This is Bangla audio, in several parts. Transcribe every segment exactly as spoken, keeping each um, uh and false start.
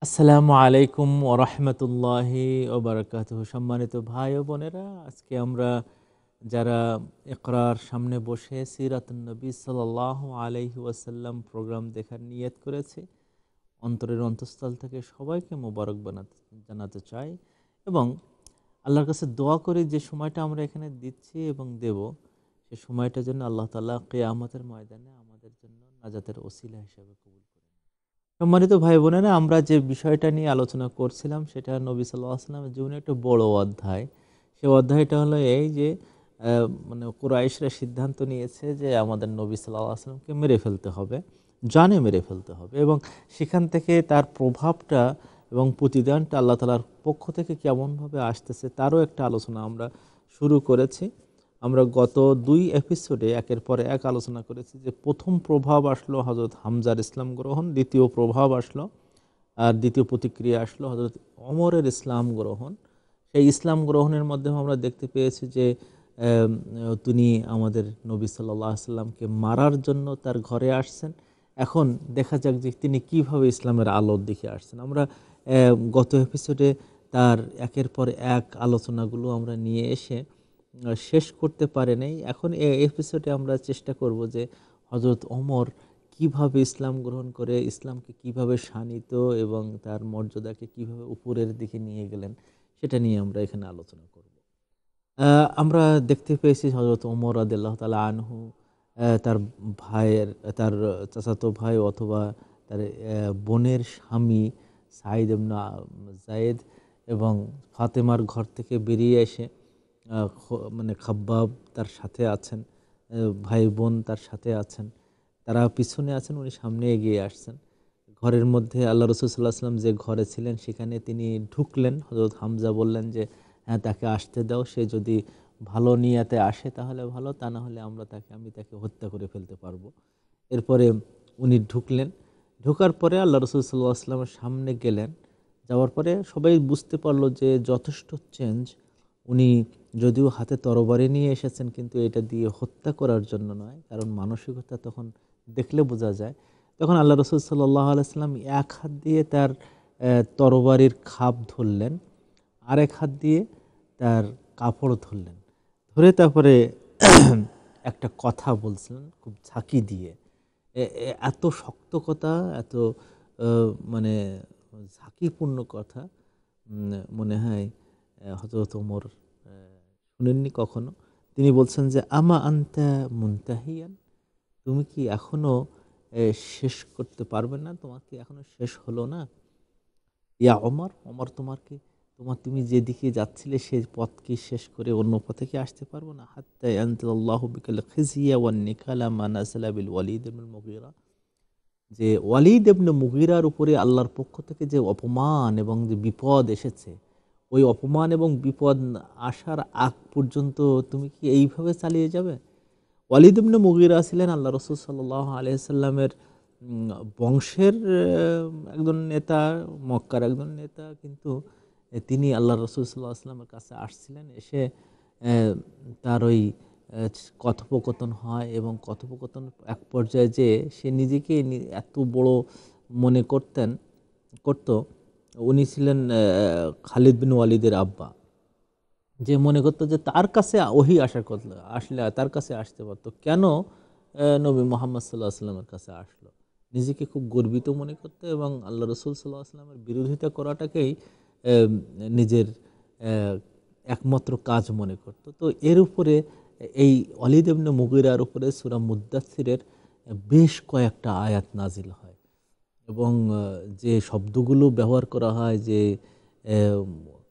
আসসালামু আলাইকুম ওয়া রাহমাতুল্লাহি ওয়া বারাকাতুহু। সম্মানিত ভাই ও বোনেরা, আজকে আমরা যারা ইকরার সামনে বসে সিরাতুন্নবী সাল্লাল্লাহু আলাইহি ওয়াসাল্লাম প্রোগ্রাম দেখার নিয়ত করেছি, অন্তরের অন্তঃস্থল থেকে সবাইকে মোবারক বানাতে জানাতে চাই এবং আল্লাহর কাছে দোয়া করি যে সময়টা আমরা এখানে দিচ্ছি এবং দেব, সে সময়টার জন্য আল্লাহ তাআলা কিয়ামতের ময়দানে আমাদের জন্য নাজাতের ওসিলা হিসেবে কবুল করেন। সম্মানিত ভাই বোনেরা, আমরা যে বিষয়টা নিয়ে আলোচনা করছিলাম সেটা নবী সাল্লাল্লাহু আলাইহি ওয়াসাল্লামের জীবনে একটা বড় অধ্যায়। সেই অধ্যায়টা হলো এই যে আহ, মানে কুরাইশরা সিদ্ধান্ত নিয়েছে যে আমাদের নবী সাল্লাল্লাহু আলাইহি ওয়াসাল্লামকে মেরে ফেলতে হবে, জানে মেরে ফেলতে হবে, এবং সেখান থেকে তার প্রভাবটা এবং প্রতিদানটা আল্লাহ তাআলার পক্ষ থেকে কেমনভাবে আসতেছে তারও একটা আলোচনা আমরা শুরু করেছি। আমরা গত দুই এপিসোডে একের পর এক আলোচনা করেছি যে প্রথম প্রভাব আসলো হযরত হামজার ইসলাম গ্রহণ, দ্বিতীয় প্রভাব আসলো আর দ্বিতীয় প্রতিক্রিয়া আসলো হযরত ওমরের ইসলাম গ্রহণ। সেই ইসলাম গ্রহণের মাধ্যমে আমরা দেখতে পেয়েছি যে আম, তিনি আমাদের নবী সাল্লাল্লাহু আলাইহি সাল্লামকে মারার জন্য তার ঘরে আসছেন। এখন দেখা যাক যে তিনি কিভাবে ইসলামের আলোর দিকে আসছেন। আমরা আহ, গত এপিসোডে তার একের পর এক আলোচনাগুলো আমরা নিয়ে এসে আহ, শেষ করতে পারে নাই। এখন এই এপিসোডে আমরা চেষ্টা করব যে হযরত ওমর কিভাবে ইসলাম গ্রহণ করে ইসলামকে কিভাবে শানিত এবং তার মর্যাদাকে কিভাবে উপরের দিকে নিয়ে গেলেন সেটা নিয়ে আমরা এখানে আলোচনা করব। আহ, আমরা দেখতে পেয়েছি হযরত ওমর রাদিয়াল্লাহু তাআলা আনহু আহ, তার ভাইয়ের তার চাচাতো ভাই অথবা তার আহ, বোনের স্বামী সাইদ ইবনে যায়েদ এবং ফাতেমার ঘর থেকে বেরিয়ে এসে আহ, খ- মানে খাব্বাব তার সাথে আছেন, আহ, ভাই বোন তার সাথে আছেন, তারা পিছনে আছেন, উনি সামনে এগিয়ে আসছেন। ঘরের মধ্যে আল্লাহ রসুল সাল্লাহ আসলাম যে ঘরে ছিলেন সেখানে তিনি ঢুকলেন। হযরত হামজা বললেন যে হ্যাঁ, তাকে আসতে দাও, সে যদি ভালো নিয়াতে আসে তাহলে ভালো, তা না হলে আমরা তাকে আমি তাকে হত্যা করে ফেলতে পারবো। এরপরে উনি ঢুকলেন। ঢোকার পরে আল্লাহ রসুল সাল্লাহ আসলামের সামনে গেলেন। যাওয়ার পরে সবাই বুঝতে পারলো যে যথেষ্ট চেঞ্জ। উনি যদিও হাতে তরবারি নিয়ে এসেছেন কিন্তু এটা দিয়ে হত্যা করার জন্য নয়, কারণ মানসিকতা তখন দেখলে বোঝা যায়। তখন আল্লাহ রসুল সাল্লাহ আলাইসাল্লাম এক হাত দিয়ে তার আহ, তরবারির খাপ ধরলেন, আরেক হাত দিয়ে তার কাপড় ধরলেন, ধরে তারপরে একটা কথা বলছিলেন খুব ঝাঁকি দিয়ে। এ- এ- এত শক্ত কথা, এত আহ, মানে ঝাঁকিপূর্ণ কথা উম, মনে হয় আহ, হযরত ওমর আহ, শুনেননি কখনো। তিনি বলছেন যে আমা আনতা মুনতাহিয়ান, তুমি কি এখনো আহ, শেষ করতে পারবে না, তোমার কি এখনো শেষ হলো না? ইয়া ওমর, ওমর তোমার কি, তোমার তুমি যেদিকে যাচ্ছিলে সেই পথ কি শেষ করে অন্য পথে কি আসতে পারবো না? হাত্তা ইয়ানজিলাল্লাহু বিকাল খিজিয়া ওয়ান নিকালা মা নাযালা বিল ওয়ালিদ ইবনুল মুগীরা, যে ওয়ালিদ ইবনে মুগীরার উপরে আল্লাহর পক্ষ থেকে যে অপমান এবং যে বিপদ এসেছে, ওই অপমান এবং বিপদ আসার আগ পর্যন্ত তুমি কি এইভাবে চালিয়ে যাবে? ওয়ালিদ ইবনে মুগীরা ছিলেন আল্লাহ রসুল সাল্লাল্লাহু আলাইহি সাল্লামের উম, বংশের আহ, একজন নেতা, মক্কার একজন নেতা, কিন্তু এ, তিনি আল্লাহ রসুল সাল্লাল্লাহু আলাইহি সাল্লামের কাছে আসছিলেন। এসে আহ, তার ওই আহ, কথোপকথন হয় এবং কথোপকথন এক পর্যায়ে যে সে নিজেকে নি- এত বড় মনে করতেন করত। উনি ছিলেন আহ, খালিদ বিন ওয়ালিদের আব্বা, যে মনে করতো যে তার কাছে ওহী আসার কথা, আসলে তার কাছে আসতে পারতো, কেন আহ, নবী মোহাম্মদ সাল্লাহ আসলামের কাছে আসলো। নিজেকে খুব গর্বিত মনে করতো এবং আল্লাহ রসুল সাল্লাহ আসলামের বিরোধিতা করাটাকেই আহ, নিজের আহ, একমাত্র কাজ মনে করতো। তো এর উপরে এই ওয়ালিদ ইবনে মুগীরার উপরে সূরা মুদ্দাসসিরের বেশ কয়েকটা আয়াত নাজিল হয় এবং আহ, যে শব্দগুলো ব্যবহার করা হয়, যে আহ,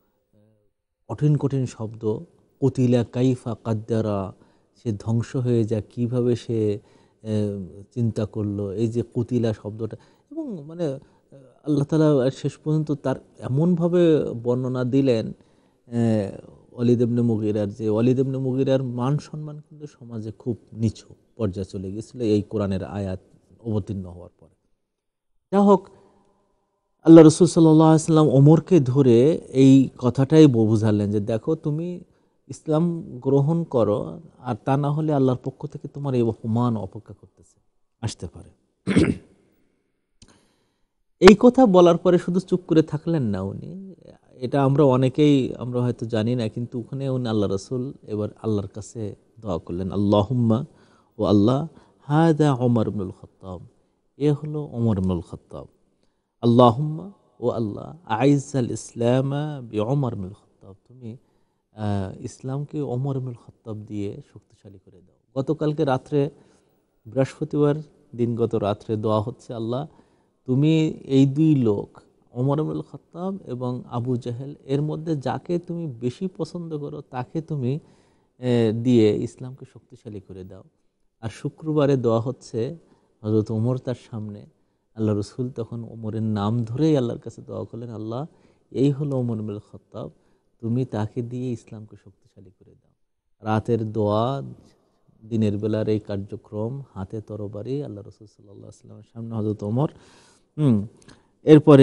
কঠিন কঠিন শব্দ, কতিলা কাইফা কাদ্দারা, সে ধ্বংস হয়ে যায় কিভাবে সে আহ, চিন্তা করলো, এই যে কতিলা শব্দটা, এবং মানে আহ, আল্লাহ তাআলা শেষ পর্যন্ত তার এমনভাবে বর্ণনা দিলেন আহ, ওয়ালিদ ইবনে মুগীরার, যে ওয়ালিদ ইবনে মুগীরার মান সম্মান কিন্তু সমাজে খুব নিচু পর্যায়ে চলে গেছিল এই কোরআনের আয়াত অবতীর্ণ হওয়ার পরে। যা হোক, আল্লাহ রসুল সাল্লাহ সাল্লাম ওমরকে ধরে এই কথাটাই বোঝালেন যে দেখো, তুমি ইসলাম গ্রহণ করো, আর তা না হলে আল্লাহর পক্ষ থেকে তোমার এই অপমান অপেক্ষা করতেছে, আসতে পারে। এই কথা বলার পরে শুধু চুপ করে থাকলেন না উনি, এটা আমরা অনেকেই আমরা হয়তো জানি না, কিন্তু ওখানে উনি আল্লাহ রসুল এবার আল্লাহর কাছে দোয়া করলেন, আল্লাহুম্মা, ও আল্লাহ, হাদা ওমর ইবনুল খাত্তাব, এ হলো ওমর ইবনুল খাত্তাব, আল্লাহুম্মা, ও আল্লাহ, আইজাল ইসলামা বি ওমর ইবনুল খাত্তাব, তুমি আহ, ইসলামকে ওমর ইবনুল খাত্তাব দিয়ে শক্তিশালী করে দাও। গতকালকে রাত্রে, বৃহস্পতিবার দিন গত রাত্রে দোয়া হচ্ছে, আল্লাহ তুমি এই দুই লোক, ওমর ইবনুল খাত্তাব এবং আবু জাহেল, এর মধ্যে যাকে তুমি বেশি পছন্দ করো তাকে তুমি দিয়ে ইসলামকে শক্তিশালী করে দাও। আর শুক্রবারে দোয়া হচ্ছে হযরত ওমর তার সামনে, আল্লাহ রসুল তখন ওমরের নাম ধরেই আল্লাহর কাছে দোয়া করলেন, আল্লাহ এই হলো ওমর ইবনুল খাত্তাব, তুমি তাকে দিয়ে ইসলামকে শক্তিশালী করে দাও। রাতের দোয়া, দিনের বেলার এই কার্যক্রম, হাতে তরবারি, আল্লাহ রসুল সাল্লাল্লাহু আলাইহি ওয়াসাল্লামের সামনে হযরত ওমর। হুম এরপরে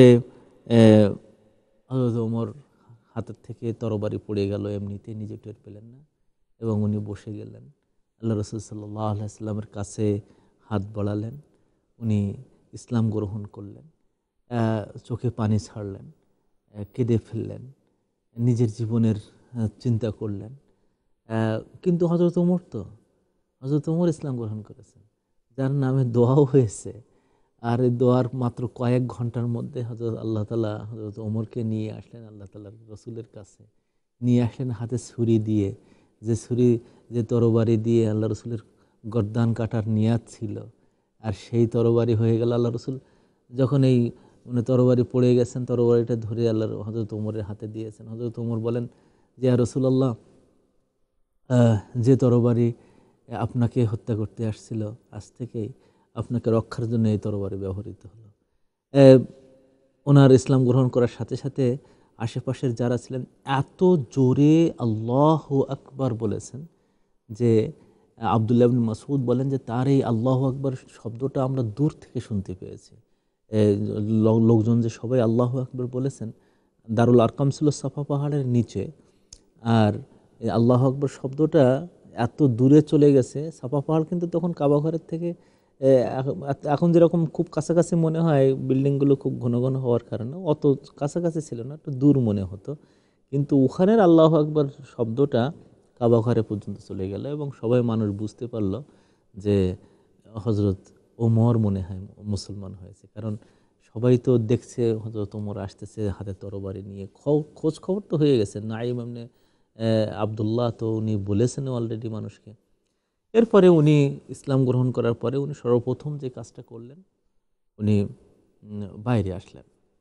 হযরত ওমর হাতের থেকে তরবারি পড়ে গেল, এমনিতে নিজে টের পেলেন না এবং উনি বসে গেলেন। আল্লাহ রসুল সাল্লাল্লাহু আলাইহি ওয়াসাল্লামের কাছে হাত বাড়ালেন, উনি ইসলাম গ্রহণ করলেন, চোখে পানি ছাড়লেন, কেঁদে ফেললেন, নিজের জীবনের চিন্তা করলেন। কিন্তু হযরত ওমর তো হযরত ওমর ইসলাম গ্রহণ করেছেন, যার নামে দোয়াও হয়েছে। আর এই দোয়ার মাত্র কয়েক ঘন্টার মধ্যে হযরত আল্লাহ তাআলা হযরত ওমরকে নিয়ে আসলেন আল্লাহ তাআলার রসুলের কাছে, নিয়ে আসলেন হাতে ছুরি দিয়ে, যে ছুরি, যে তরবারি দিয়ে আল্লাহ রসুলের গর্দান কাটার নিয়াত ছিল, আর সেই তরবারি হয়ে গেল। আল্লাহ রসুল যখন এই মানে তরবারি পড়ে গেছেন, তরবারিটা ধরে আল্লাহ হযরত ওমরের হাতে দিয়েছেন। হযরত ওমর বলেন যে, ইয়া রাসূলুল্লাহ, যে তরবারি আপনাকে হত্যা করতে আসছিল, আজ থেকেই আপনাকে রক্ষার জন্য এই তরবারি ব্যবহৃত হলো। ওনার ইসলাম গ্রহণ করার সাথে সাথে আশেপাশের যারা ছিলেন এত জোরে আল্লাহু আকবার বলেছেন যে আব্দুল্লাহ ইবনে মাসউদ বলেন যে তার এই আল্লাহু আকবার শব্দটা আমরা দূর থেকে শুনতে পেয়েছি। লোকজন যে সবাই আল্লাহু আকবার বলেছেন, দারুল আরকাম ছিল সাফা পাহাড়ের নিচে, আর এই আল্লাহু আকবার শব্দটা এত দূরে চলে গেছে। সাফা পাহাড় কিন্তু তখন কাবা ঘরের থেকে এখন যেরকম খুব কাছাকাছি মনে হয়, বিল্ডিংগুলো খুব ঘন ঘন হওয়ার কারণে অত কাছাকাছি ছিল না, একটু দূর মনে হতো। কিন্তু ওখানের আল্লাহু আকবার শব্দটা কাবা ঘরে পর্যন্ত চলে গেল এবং সবাই মানুষ বুঝতে পারল যে হযরত ওমর মনে হয় মুসলমান হয়েছে। কারণ সবাই তো দেখছে হযরত ওমর আসতেছে হাতে তরবারি নিয়ে, খোঁজ খবর তো হয়ে গেছে, নাঈম ইবনে আব্দুল্লাহ তো উনি বলেছেন অলরেডি মানুষকে। এরপরে উনি ইসলাম গ্রহণ করার পরে উনি সর্বপ্রথম যে কাজটা করলেন, উনি বাইরে আসলেন।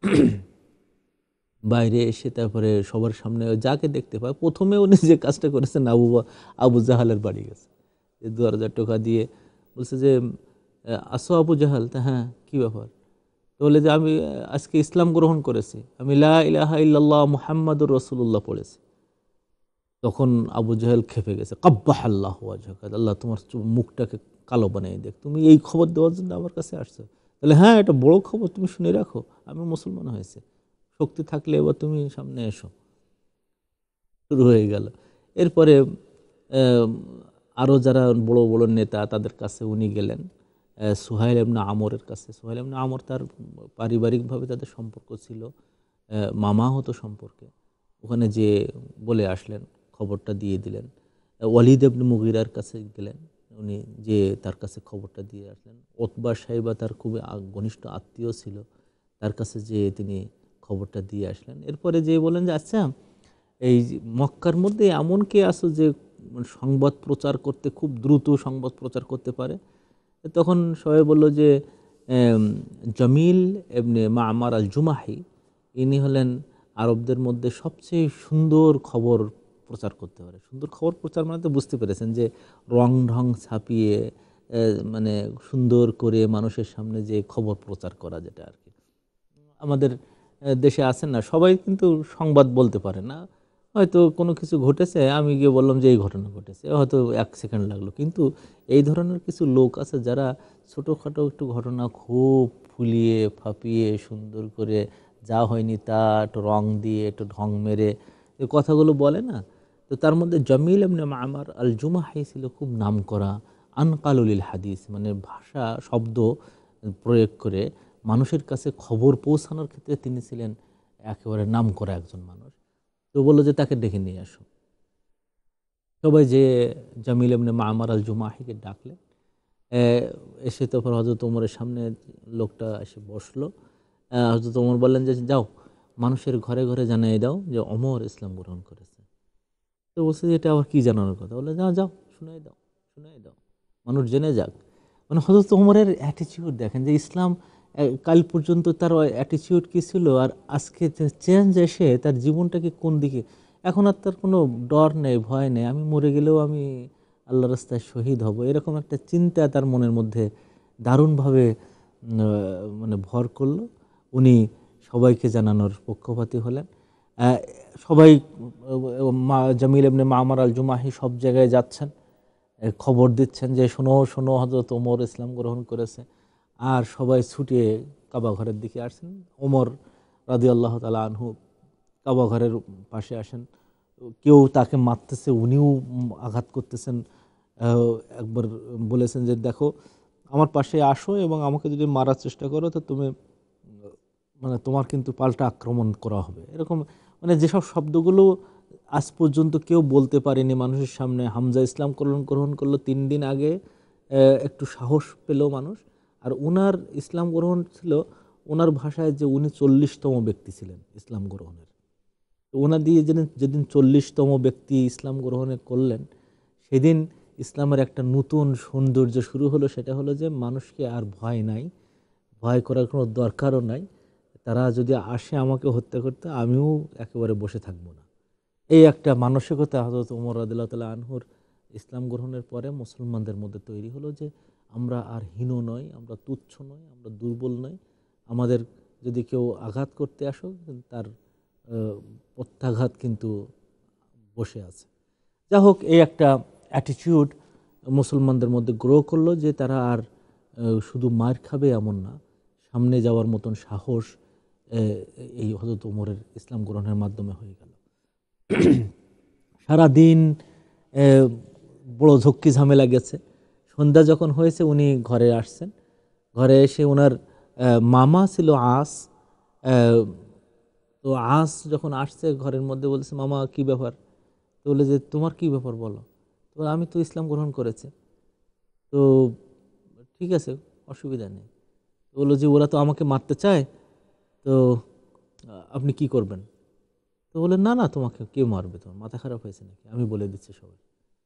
বাইরে এসে তারপরে সবার সামনে যাকে দেখতে পায়, প্রথমে উনি যে কাজটা করেছেন, আবু আবু জাহালের বাড়ি গেছে, দু হাজার টাকা দিয়ে বলছে যে, আসো আবু জাহাল। তা হ্যাঁ, কী ব্যাপার? তো বলে যে, আমি আজকে ইসলাম গ্রহণ করেছি, আমি লা ইলাহা ইল্লাল্লাহ মুহাম্মাদুর রাসূলুল্লাহ পড়েছি। তখন আবু জাহেল খেপে গেছে, কাব্বাহ আল্লাহু ওয়াজহাক, আল্লাহ তোমার মুখটাকে কালো বানিয়ে দেখ, তুমি এই খবর দেওয়ার জন্য আমার কাছে আসছো? তাহলে হ্যাঁ, এটা বড় খবর, তুমি শুনে রাখো, আমি মুসলমান হয়েছে, শক্তি থাকলে এবার তুমি সামনে এসো। শুরু হয়ে গেল। এরপরে আরও যারা বড় বড় নেতা, তাদের কাছে উনি গেলেন, সুহাইল ইবনে আমরের কাছে। সুহাইল ইবনে আমর, তার পারিবারিকভাবে তাদের সম্পর্ক ছিল, মামা হতো সম্পর্কে। ওখানে যে বলে আসলেন, খবরটা দিয়ে দিলেন। ওয়ালিদ ইবনে মুগীরার কাছে গেলেন, উনি যে তার কাছে খবরটা দিয়ে আসলেন। উতবা সাইবা তার খুবই ঘনিষ্ঠ আত্মীয় ছিল, তার কাছে যে তিনি খবরটা দিয়ে আসলেন। এরপরে যে বলেন যে, আচ্ছা এই মক্কার মধ্যে এমন কে আসো যে সংবাদ প্রচার করতে খুব দ্রুত সংবাদ প্রচার করতে পারে? তখন সবাই বলল যে জামিল ইবনে মা'মার আল জুমাহি, ইনি হলেন আরবদের মধ্যে সবচেয়ে সুন্দর খবর প্রচার করতে পারে। সুন্দর খবর প্রচার মানে তো বুঝতে পেরেছেন যে রং ঢং ছাপিয়ে মানে সুন্দর করে মানুষের সামনে যে খবর প্রচার করা, যেটা আর কি আমাদের দেশে আছেন না, সবাই কিন্তু সংবাদ বলতে পারে না। হয়তো কোনো কিছু ঘটেছে, আমি গিয়ে বললাম যে এই ঘটনা ঘটেছে, হয়তো এক সেকেন্ড লাগলো। কিন্তু এই ধরনের কিছু লোক আছে যারা ছোটোখাটো একটু ঘটনা খুব ফুলিয়ে ফাঁপিয়ে সুন্দর করে, যা হয়নি তা একটু রং দিয়ে একটু ঢং মেরে এই কথাগুলো বলে না। তো তার মধ্যে জামিল ইবনে মা'মার আল জুমাহি ছিল খুব নামকরা আনকালুলিল হাদিস, মানে ভাষা শব্দ প্রয়োগ করে মানুষের কাছে খবর পৌঁছানোর ক্ষেত্রে তিনি ছিলেন একেবারে নামকরা একজন মানুষ। তো বললো যে তাকে ডেকে নিয়ে আসো। সবাই যে জামিল ইবনে মামার আল জুমাহিকে ডাকলেন। এসে তারপর হযরত ওমরের সামনে লোকটা এসে বসলো। হযরত ওমর বললেন যে যাও মানুষের ঘরে ঘরে জানিয়ে দাও যে ওমর ইসলাম গ্রহণ করেছে। তো বলছে যে এটা আবার কি জানানোর কথা? বললে যাও যাও শুনাই দাও শুনাই দাও, মানুষ জেনে যাক। মানে হযরত ওমরের অ্যাটিটিউড দেখেন যে ইসলাম কাল পর্যন্ত তার অ্যাটিটিউড কি ছিল, আর আজকে চেঞ্জ এসে তার জীবনটাকে কোন দিকে, এখন আর তার কোনো ডর নেই, ভয় নেই, আমি মরে গেলেও আমি আল্লাহর রাস্তায় শহীদ হব, এরকম একটা চিন্তা তার মনের মধ্যে দারুণভাবে মানে ভর করলো। উনি সবাইকে জানানোর পক্ষপাতী হলেন। সবাই জামিল ইবনে মামার আল জুমাহি সব জায়গায় যাচ্ছেন, খবর দিচ্ছেন যে শোনো শোনো হযরত ওমর ইসলাম গ্রহণ করেছে। আর সবাই ছুটিয়ে কাবা ঘরের দিকে আসছেন। ওমর রাদিয়াল্লাহু তাআলা আনহু কাবা ঘরের পাশে আসেন, কেউ তাকে মারতেছে, উনিও আঘাত করতেছেন। একবার বলেছেন যে দেখো আমার পাশে আসো এবং আমাকে যদি মারার চেষ্টা করো তো তুমি মানে তোমার কিন্তু পাল্টা আক্রমণ করা হবে, এরকম মানে যেসব শব্দগুলো আজ পর্যন্ত কেউ বলতে পারেনি মানুষের সামনে। হামজা ইসলাম গ্রহণ গ্রহণ করলো তিন দিন আগে, একটু সাহস পেল মানুষ। আর ওনার ইসলাম গ্রহণ ছিল ওনার ভাষায় যে উনি চল্লিশতম ব্যক্তি ছিলেন ইসলাম গ্রহণের। তো ওনা দিয়ে যেদিন যেদিন চল্লিশতম ব্যক্তি ইসলাম গ্রহণে করলেন, সেদিন ইসলামের একটা নতুন সৌন্দর্য শুরু হলো। সেটা হলো যে মানুষকে আর ভয় নাই, ভয় করার কোনো দরকারও নাই। তারা যদি আসে আমাকে হত্যা করতে, আমিও একেবারে বসে থাকবো না। এই একটা মানসিকতা হযরত ওমর রাদিয়াল্লাহু তাআলা আনহুর ইসলাম গ্রহণের পরে মুসলমানদের মধ্যে তৈরি হলো যে আমরা আর হীন নই, আমরা তুচ্ছ নই, আমরা দুর্বল নই। আমাদের যদি কেউ আঘাত করতে আসো তার প্রত্যাঘাত কিন্তু বসে আছে। যা হোক, এই একটা অ্যাটিটিউড মুসলমানদের মধ্যে গ্রো করলো যে তারা আর শুধু মার খাবে এমন না, সামনে যাওয়ার মতন সাহস এই হযরত ওমরের ইসলাম গ্রহণের মাধ্যমে হয়ে গেল। সারাদিন বড় ঝক্কি ঝামেলা গেছে। সন্ধ্যা যখন হয়েছে উনি ঘরে আসছেন। ঘরে এসে ওনার মামা ছিল আস। তো আস যখন আসছে ঘরের মধ্যে বলছে মামা কি ব্যাপার? তো বলে যে তোমার কি ব্যাপার বলো। তো আমি তো ইসলাম গ্রহণ করেছি। তো ঠিক আছে, অসুবিধা নেই। বললো যে ওরা তো আমাকে মারতে চায়, তো আপনি কি করবেন? তো বললেন না না, তোমাকে কে মারবে, তোমার মাথা খারাপ হয়েছে নাকি, আমি বলে দিচ্ছি সবাই।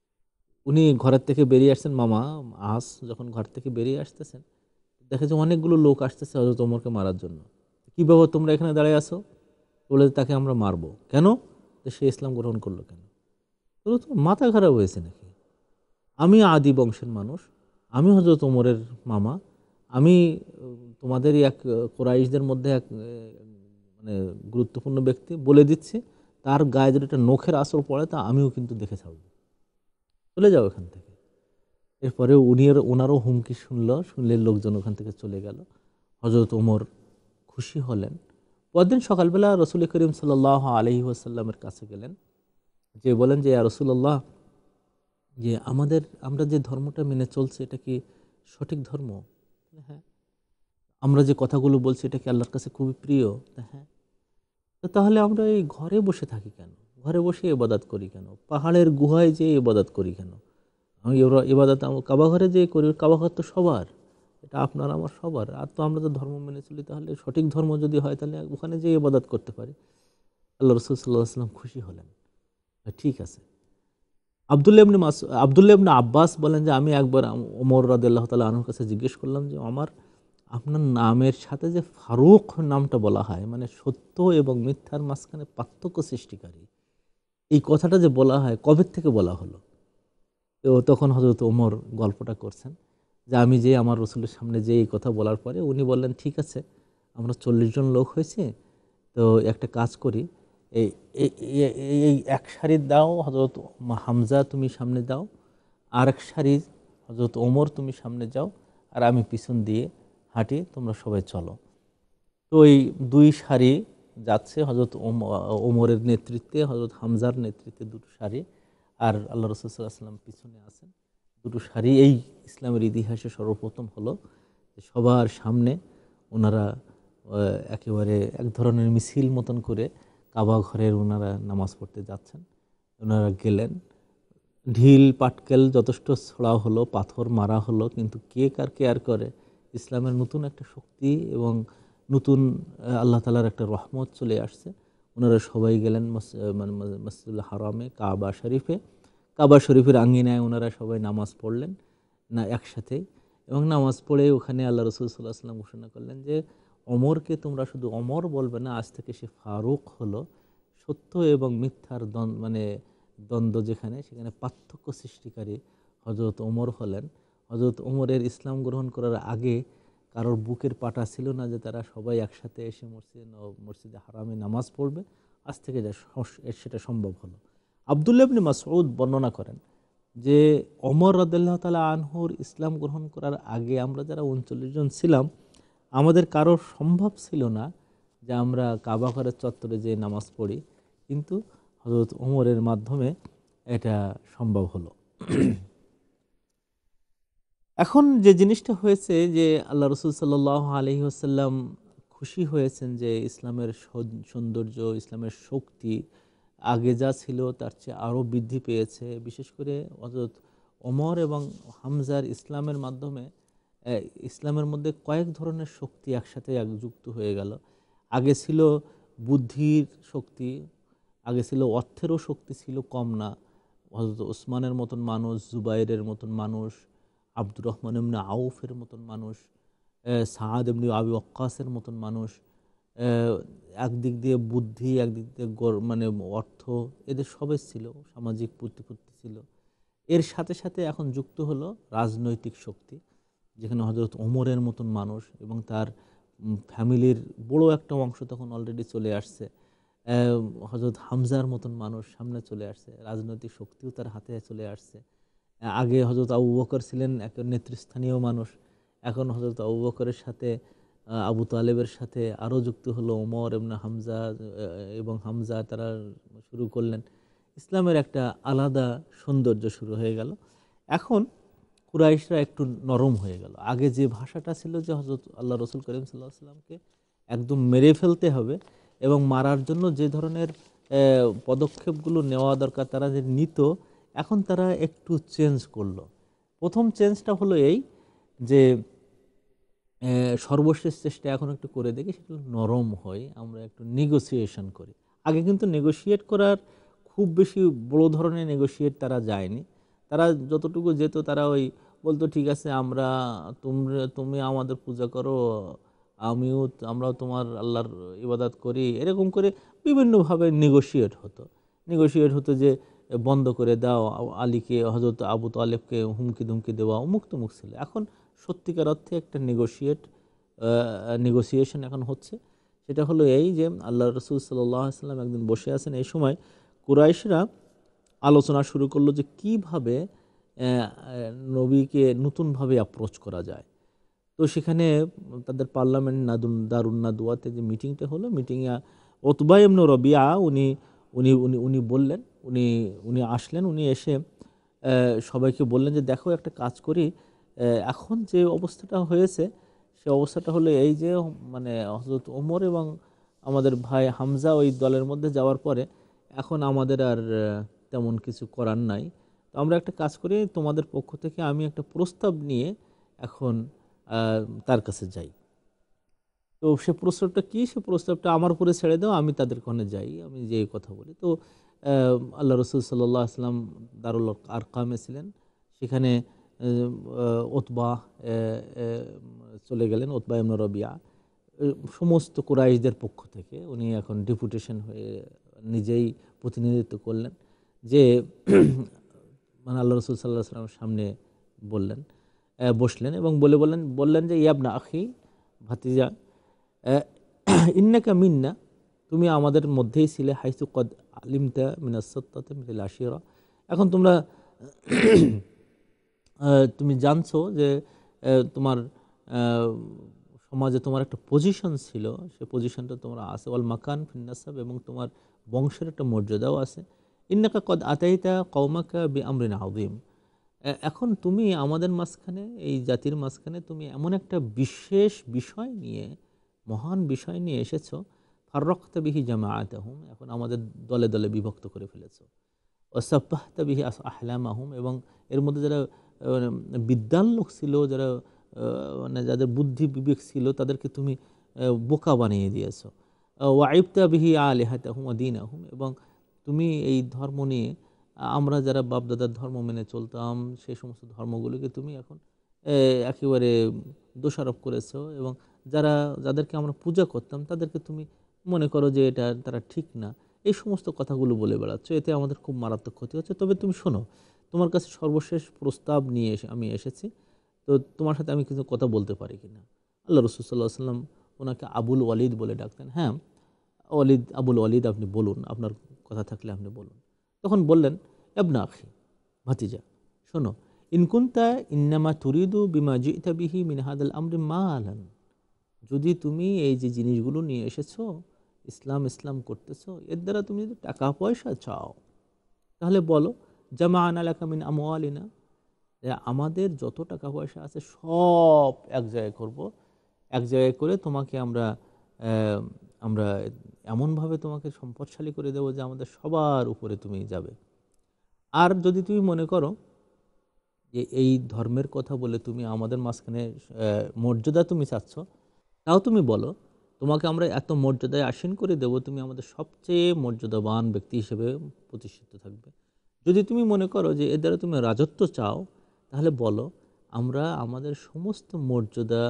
উনি ঘরের থেকে বেরিয়ে আসছেন, মামা আস যখন ঘর থেকে বেরিয়ে আসতেছেন দেখে যে অনেকগুলো লোক আসতেছে হযরত ওমরকে মারার জন্য। কি ব্যাপার তোমরা এখানে দাঁড়িয়ে আসো? বলে তাকে আমরা মারবো কেন? সে ইসলাম গ্রহণ করলো কেন? বললো তো মাথা খারাপ হয়েছে নাকি, আমি আদি বংশের মানুষ, আমি হযরত ওমরের মামা, আমি তোমাদেরই এক কুরাইশদের মধ্যে এক মানে গুরুত্বপূর্ণ ব্যক্তি, বলে দিচ্ছি তার গায়ে যদি একটা নখের আসর পড়ে তা আমিও কিন্তু দেখে ছাড়ব, চলে যাও এখান থেকে। এরপরে উনি ওনারও হুমকি শুনলো, শুনলে লোকজন ওখান থেকে চলে গেল। হযরত ওমর খুশি হলেন। পরদিন সকালবেলা রাসূল করিম সাল্লাল্লাহু আলাইহি ওয়াসাল্লামের কাছে গেলেন, যে বলেন যে ইয়া রাসূলুল্লাহ, যে আমাদের আমরা যে ধর্মটা মেনে চলছি এটা কি সঠিক ধর্ম? হ্যাঁ। আমরা যে কথাগুলো বলছি এটা কি আল্লাহর কাছে খুবই প্রিয়? হ্যাঁ। তো তাহলে আমরা এই ঘরে বসে থাকি কেন? ঘরে বসে ইবাদত করি কেন? পাহাড়ের গুহায় যেয়ে ইবাদত করি কেন? আমি ইবাদত কাবা ঘরে যেয়ে করি, কাবা ঘর তো সবার, এটা আপনার আমার সবার। আর তো আমরা তো ধর্ম মেনে চলি, তাহলে সঠিক ধর্ম যদি হয় তাহলে ওখানে যেয়ে ইবাদত করতে পারি। আল্লাহ রাসূল সাল্লাল্লাহু আলাইহি ওয়াসাল্লাম খুশি হলেন, ঠিক আছে। আব্দুল্লাহ ইবনে মাসউদ আব্দুল্লাহ ইবনে আব্বাস বলেন যে আমি একবার ওমর রাদিয়াল্লাহু তাআলা আনহুর কাছে জিজ্ঞেস করলাম যে আমার আপনার নামের সাথে যে ফারুক নামটা বলা হয়, মানে সত্য এবং মিথ্যার মাঝখানে পার্থক্য সৃষ্টিকারী, এই কথাটা যে বলা হয় কবে থেকে বলা হলো? তো তখন হযরত ওমর গল্পটা করছেন যে আমি যে আমার রাসূলের সামনে যে এই কথা বলার পরে উনি বললেন ঠিক আছে, আমরা চল্লিশ জন লোক হয়েছি, তো একটা কাজ করি, এই এই এক সারি দাও হযরত হামজা তুমি সামনে দাও, আর এক সারি হযরত ওমর তুমি সামনে যাও, আর আমি পিছন দিয়ে হাঁটি, তোমরা সবাই চলো। তো এই দুই সারি যাচ্ছে, হযরত ওমরের নেতৃত্বে, হযরত হামজার নেতৃত্বে দুটো সারি, আর আল্লাহ রাসূল সাল্লাল্লাহু আলাইহি ওয়াসাল্লাম পিছনে আছেন দুটো সারি। এই ইসলামের ইতিহাসে সর্বপ্রথম হলো যে সবার সামনে ওনারা একেবারে এক ধরনের মিছিল মতন করে কাবা ঘরের ওনারা নামাজ পড়তে যাচ্ছেন। ওনারা গেলেন, ঢিল পাটকেল যথেষ্ট ছোড়া হলো, পাথর মারা হলো, কিন্তু কে কার কেয়ার করে? ইসলামের নতুন একটা শক্তি এবং নতুন আল্লাহ তালার একটা রহমত চলে আসছে। ওনারা সবাই গেলেন মানে মসজিদুল হারামে, কাবা শরীফে। কাবা শরীফের আঙ্গিনায় ওনারা সবাই নামাজ পড়লেন না একসাথে, এবং নামাজ পড়ে ওখানে আল্লাহ রসুল সাল্লাহ সাল্লাম ঘোষণা করলেন যে অমরকে তোমরা শুধু অমর বলবে না, আজ থেকে সে ফারুক হলো। সত্য এবং মিথ্যার দ্বন্দ্ব মানে দ্বন্দ্ব যেখানে, সেখানে পার্থক্য সৃষ্টিকারী হজরত ওমর হলেন। হজরত ওমরের ইসলাম গ্রহণ করার আগে কারোর বুকের পাটা ছিল না যে তারা সবাই একসাথে এসে মসজিদে মসজিদে হারামে নামাজ পড়বে। আজ থেকে যা সেটা সম্ভব হলো। আব্দুল্লাহ ইবনে মাসউদ বর্ণনা করেন যে ওমর রাদিয়াল্লাহু তাআলা আনহুর ইসলাম গ্রহণ করার আগে আমরা যারা উনচল্লিশ জন ছিলাম, আমাদের কারোর সম্ভব ছিল না যে আমরা কাবা ঘরের চত্বরে যে নামাজ পড়ি, কিন্তু হযরত ওমরের মাধ্যমে এটা সম্ভব হলো। এখন যে জিনিসটা হয়েছে যে আল্লাহ রসুল সাল্লাল্লাহু আলাইহি ওয়াসাল্লাম খুশি হয়েছেন যে ইসলামের সৌন্দর্য, ইসলামের শক্তি আগে যা ছিল তার চেয়ে আরও বৃদ্ধি পেয়েছে। বিশেষ করে হযরত ওমর এবং হামজার ইসলামের মাধ্যমে ইসলামের মধ্যে কয়েক ধরনের শক্তি একসাথে যুক্ত হয়ে গেল। আগে ছিল বুদ্ধির শক্তি, আগে ছিল অর্থেরও শক্তি ছিল কম না। হযরত ওসমানের মতন মানুষ, জুবাইরের মতন মানুষ, আব্দুর রহমান ইবনে আউফের মতন মানুষ, সাআদ ইবনে আবি ওয়াক্কাসের মতন মানুষ, একদিক দিয়ে বুদ্ধি, একদিক দিয়ে মানে অর্থ, এদের সবে ছিল, সামাজিক প্রতিপত্তি ছিল। এর সাথে সাথে এখন যুক্ত হলো রাজনৈতিক শক্তি, যেখানে হযরত ওমরের মতন মানুষ এবং তার ফ্যামিলির বড় একটা অংশ তখন অলরেডি চলে আসছে। হযরত হামজার মতন মানুষ সামনে চলে আসছে, রাজনৈতিক শক্তিও তার হাতে চলে আসছে। আগে হযরত আবু বকর ছিলেন এক নেতৃস্থানীয় মানুষ, এখন হযরত আবু বকরের সাথে আবু তালেবের সাথে আরও যুক্ত হলো ওমর ইবনে হামজা এবং হামজা, তারা শুরু করলেন। ইসলামের একটা আলাদা সৌন্দর্য শুরু হয়ে গেল। এখন কুরাইশরা একটু নরম হয়ে গেল। আগে যে ভাষাটা ছিল যে হযরত আল্লাহ রসুল করিম সাল্লাল্লাহু আলাইহি ওয়াসাল্লামকে একদম মেরে ফেলতে হবে এবং মারার জন্য যে ধরনের পদক্ষেপগুলো নেওয়া দরকার তারা যে নিত, এখন তারা একটু চেঞ্জ করলো। প্রথম চেঞ্জটা হলো এই যে সর্বশেষ চেষ্টা এখন একটু করে দেখি সেটা নরম হয়, আমরা একটু নেগোসিয়েশন করি। আগে কিন্তু নেগোশিয়েট করার খুব বেশি বড় ধরনের নেগোশিয়েট তারা যায়নি। তারা যতটুকু যেত তারা ওই বলতো ঠিক আছে, আমরা তোমরা তুমি আমাদের পূজা করো, আমিও আমরাও তোমার আল্লাহর ইবাদত করি, এরকম করে বিভিন্নভাবে নেগোশিয়েট হতো। নেগোশিয়েট হতো যে বন্ধ করে দাও, আলীকে হযরত আবু তালেবকে হুমকি ধুমকি দেওয়া, অমুক তমুক ছিল। এখন সত্যিকার অর্থে একটা নেগোশিয়েট নেগোসিয়েশন এখন হচ্ছে। সেটা হলো এই যে আল্লাহ রসুল সাল্লাল্লাহু আলাইহি ওয়াসাল্লাম একদিন বসে আছেন, এই সময় কুরাইশরা আলোচনা শুরু করলো যে কিভাবে নবীকে নতুনভাবে অ্যাপ্রোচ করা যায়। তো সেখানে তাদের পার্লামেন্ট নাদুন দারুন নাদুয়াতে যে মিটিংটা হলো, মিটিংয়ে উতবা ইবনে রবিয়া উনি উনি উনি উনি বললেন, উনি উনি আসলেন, উনি এসে সবাইকে বললেন যে দেখো একটা কাজ করি, এখন যে অবস্থাটা হয়েছে সে অবস্থাটা হলো এই যে মানে হযরত ওমর এবং আমাদের ভাই হামজা ওই দলের মধ্যে যাওয়ার পরে এখন আমাদের আর তেমন কিছু করার নাই। তো আমরা একটা কাজ করি, তোমাদের পক্ষ থেকে আমি একটা প্রস্তাব নিয়ে এখন তার কাছে যাই। তো সে প্রস্তাবটা কি? সে প্রস্তাবটা আমার উপরে ছেড়ে দাও, আমি তাদের ওখানে যাই, আমি যেই কথা বলি। তো আল্লাহ রসুল সাল্লাল্লাহু আলাইহি ওয়াসাল্লাম দারুল আরকামে ছিলেন, সেখানে উতবা চলে গেলেন, উতবা ইবনে রবিয়া সমস্ত কুরাইশদের পক্ষ থেকে উনি এখন ডেপুটেশন হয়ে নিজেই প্রতিনিধিত্ব করলেন যে মানে আল্লাহ রসুল সাল্লাল্লাহু আলাইহি ওয়াসাল্লামের সামনে বললেন, বসলেন এবং বলে বললেন বললেন যে ইয়াবনা আখি, ভাতিজা, ইন্নাকা মিন্না, তুমি আমাদের মধ্যেই ছিলে, হাইসু কদ আলিমতা মিনাস সাত্তাতি মিনাল আশিরা, এখন তোমরা তুমি জানছো যে তোমার সমাজে তোমার একটা পজিশন ছিল, সে পজিশনটা তোমরা আছে, ওয়াল মাকান ফিন নাসাব, এবং তোমার বংশের একটা মর্যাদাও আছে। ইন্নাকা কদ আতাইতা কওমাকা বিআমরিন আযীম, এখন তুমি আমাদের মাঝখানে, এই জাতির মাঝখানে তুমি এমন একটা বিশেষ বিষয় নিয়ে, মহান বিষয় নিয়ে এসেছো, ফাররাকতা বিহি জামাআতাহুম, এখন আমাদের দলে দলে বিভক্ত করে ফেলেছো, ওয়াসাফাহতা বিহি আহলামাহুম, এবং এর মধ্যে যারা বিদ্বান লোক ছিল, যারা মানে যাদের বুদ্ধি বিবেক ছিল, তাদেরকে তুমি বোকা বানিয়ে দিয়েছো। ওয়াইবতা বিহি আলিহাতাহুম ওয়া দীনাহুম, এবং তুমি এই ধর্ম নিয়ে, আমরা যারা বাপদাদার ধর্ম মেনে চলতাম সেই সমস্ত ধর্মগুলোকে তুমি এখন একেবারে দোষারোপ করেছো, এবং যারা যাদেরকে আমরা পূজা করতাম তাদেরকে তুমি মনে করো যে এটা তারা ঠিক না, এই সমস্ত কথাগুলো বলে বেড়াচ্ছ। এতে আমাদের খুব মারাত্মক ক্ষতি হচ্ছে। তবে তুমি শোনো, তোমার কাছে সর্বশেষ প্রস্তাব নিয়ে এসে আমি এসেছি, তো তোমার সাথে আমি কিছু কথা বলতে পারি কিনা। আল্লাহ রাসূল সাল্লাল্লাহু আলাইহি ওয়াসাল্লাম ওনাকে আবুল ওয়ালিদ বলে ডাকতেন। হ্যাঁ, ওয়ালিদ, আবুল ওয়ালিদ, আপনি বলুন, আপনার কথা থাকলে আপনি বলুন। তখন বললেন, ইবনা আখি, ভাতিজা, শোনো, ইনকুন্তা ইন্নামা তুরিদু বিমা জিতা বিহি মিন হাদাল আমরি মালান, যদি তুমি এই যে জিনিসগুলো নিয়ে এসেছো, ইসলাম ইসলাম করতেছো, এর দ্বারা তুমি যদি টাকা পয়সা চাও, তাহলে বলো, জামাআনা লাকা মিন আমওয়ালিনা, যে আমাদের যত টাকা পয়সা আছে সব এক জায়গায় করব, এক জায়গায় করে তোমাকে আমরা আমরা এমনভাবে তোমাকে সম্পদশালী করে দেবো যে আমাদের সবার উপরে তুমি যাবে। আর যদি তুমি মনে করো যে এই ধর্মের কথা বলে তুমি আমাদের মাঝখানে মর্যাদা তুমি চাচ্ছ, তাও তুমি বলো, তোমাকে আমরা এত মর্যাদায় আসীন করে দেব, তুমি আমাদের সবচেয়ে মর্যাদাবান ব্যক্তি হিসেবে প্রতিষ্ঠিত থাকবে। যদি তুমি মনে করো যে এর দ্বারা তুমি রাজত্ব চাও, তাহলে বলো, আমরা আমাদের সমস্ত মর্যাদা,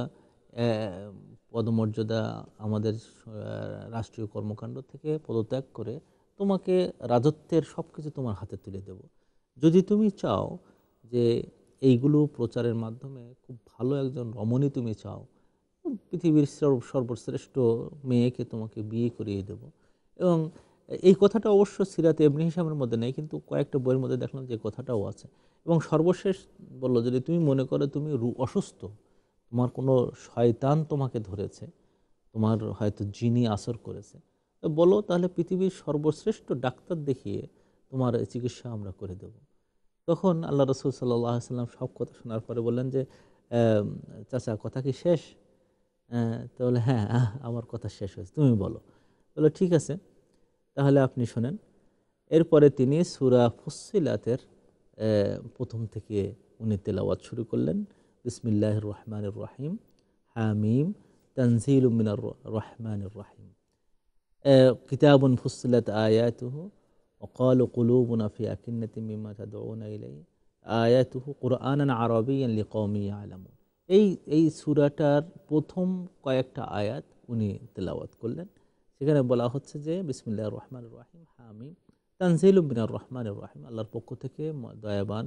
পদমর্যাদা, আমাদের রাষ্ট্রীয় কর্মকাণ্ড থেকে পদত্যাগ করে তোমাকে রাজত্বের সব কিছু তোমার হাতে তুলে দেব। যদি তুমি চাও যে এইগুলো প্রচারের মাধ্যমে খুব ভালো একজন রমণী তুমি চাও, পৃথিবীর সর্বশ্রেষ্ঠ মেয়েকে তোমাকে বিয়ে করিয়ে দেব। এবং এই কথাটা অবশ্য সিরাতে ইবনে হিশামের মধ্যে নেই, কিন্তু কয়েকটা বইয়ের মধ্যে দেখলাম যে কথাটাও আছে। এবং সর্বশেষ বললো, যদি তুমি মনে করো তুমি অসুস্থ, তোমার কোনো শয়তান তোমাকে ধরেছে, তোমার হয়তো জিনি আসর করেছে, তো বলো, তাহলে পৃথিবীর সর্বশ্রেষ্ঠ ডাক্তার দেখিয়ে তোমার চিকিৎসা আমরা করে দেব। তখন আল্লাহ রাসূল সাল্লাল্লাহু আলাইহি ওয়াসাল্লাম সব কথা শোনার পরে বললেন যে, চাচা, কথা কি শেষ? তাহলে হ্যাঁ, আমার কথা শেষ হয়েছে, তুমি বলো। বলো, ঠিক আছে, তাহলে আপনি শোনেন। এরপরে তিনি সূরা ফুসসিলাতের প্রথম থেকে উনি তেলাওয়াত শুরু করলেন। বিসমিল্লাহির রহমানির রহিম, হামিম, তানজিলুম মিনার রহমানির রহিম, কিতাবুন ফুসসিলাত আয়াতুহু ওয়াকালু কুলুবুনা ফি আকিন্নাতিম মিম্মা তাদউনা ইলাইহি আয়াতুহু কুরআনান আরাবিয়্যান লিকাওমিন ইয়ালামুন। এই এই সূরাটার প্রথম কয়েকটা আয়াত উনি তেলাওয়াত করলেন। সেখানে বলা হচ্ছে যে, বিসমিল্লাহির রহমানির রহিম, হামিম, তানজিলুম মিনার রহমানির রহিম, আল্লাহর পক্ষ থেকে, দয়াবান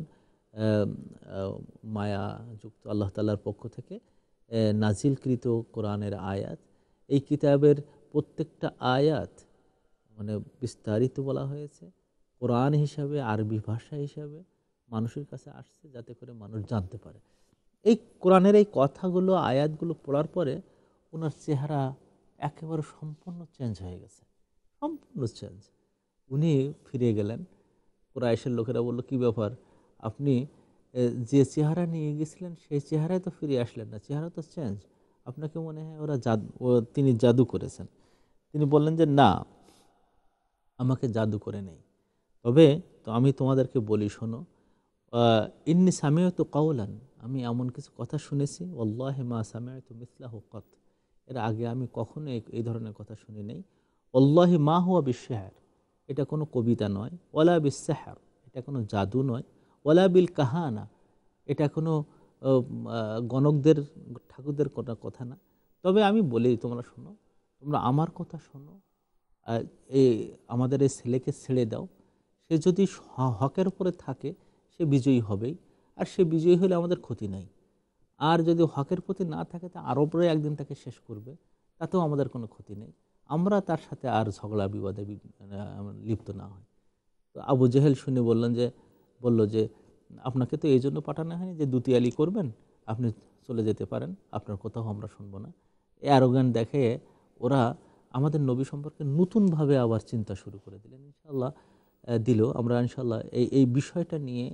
মায়াযুক্ত আল্লাহ তাআলার পক্ষ থেকে নাজিলকৃত কোরআনের আয়াত। এই কিতাবের প্রত্যেকটা আয়াত মানে বিস্তারিত বলা হয়েছে, কোরআন হিসাবে, আরবি ভাষা হিসাবে মানুষের কাছে আসছে, যাতে করে মানুষ জানতে পারে। এই কোরআনের এই কথাগুলো, আয়াতগুলো পড়ার পরে ওনার চেহারা একেবারে সম্পূর্ণ চেঞ্জ হয়ে গেছে, সম্পূর্ণ চেঞ্জ। উনি ফিরে গেলেন। কুরাইশের লোকেরা বলল, কি ব্যাপার, আপনি যে চেহারা নিয়ে গেছিলেন সেই চেহারায় তো ফিরে আসলেন না, চেহারা তো চেঞ্জ, আপনাকে মনে হয় ওরা জাদু, তিনি জাদু করেছেন। তিনি বললেন যে, না, আমাকে জাদু করে নেই, তবে তো আমি তোমাদেরকে বলি, শোনো, ইন্নী সামিআতু কাওলান, আমি এমন কিছু কথা শুনেছি, ওয়াল্লাহি মা সামিআতু মিসলাহু কাত, এর আগে আমি কখনো এই ধরনের কথা শুনি নাই। ওয়াল্লাহি মা হুয়া বিশশিহর, এটা কোনো কবিতা নয়, ওয়ালা বিসসিহর, এটা কোনো জাদু নয়, ওয়ালা বিল কাহানা, এটা কোনো গণকদের, ঠাকুরদের কোনো কথা না। তবে আমি বলি, তোমরা শোনো, তোমরা আমার কথা শোনো, এই আমাদের এই ছেলেকে ছেড়ে দাও, সে যদি হকের উপরে থাকে সে বিজয়ী হবেই, আর সে বিজয়ী হলে আমাদের ক্ষতি নাই। আর যদি হকের প্রতি না থাকে, তা আরবরা একদিন তাকে শেষ করবে, তাতেও আমাদের কোনো ক্ষতি নেই, আমরা তার সাথে আর ঝগড়া বিবাদে লিপ্ত না হয়। তো আবু জেহেল শুনে বললেন যে বলল যে, আপনাকে তো এই জন্য পাঠানো হয়নি যে দুতিয়ালি করবেন, আপনি চলে যেতে পারেন, আপনার কোথাও আমরা শুনবো না। এই অ্যারোগ্যান্ট দেখে ওরা আমাদের নবী সম্পর্কে নতুনভাবে আবার চিন্তা শুরু করে দিলেন। ইনশাআল্লাহ দিল, আমরা ইনশাআল্লাহ এই এই বিষয়টা নিয়ে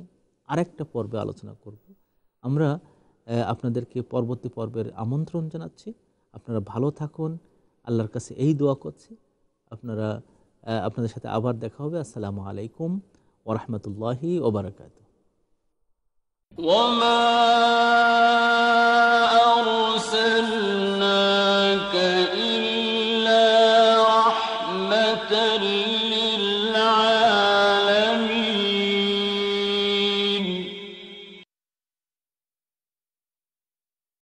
আরেকটা পর্বে আলোচনা করব। আমরা আপনাদেরকে পরবর্তী পর্বের আমন্ত্রণ জানাচ্ছি। আপনারা ভালো থাকুন, আল্লাহর কাছে এই দোয়া করছি আপনারা আপনাদের সাথে আবার দেখা হবে। আসসালামু আলাইকুম ওয়া রাহমাতুল্লাহি ওয়া বারাকাতুহু। ওয়ামা আরসালনাকা ইল্লা রাহমাতাল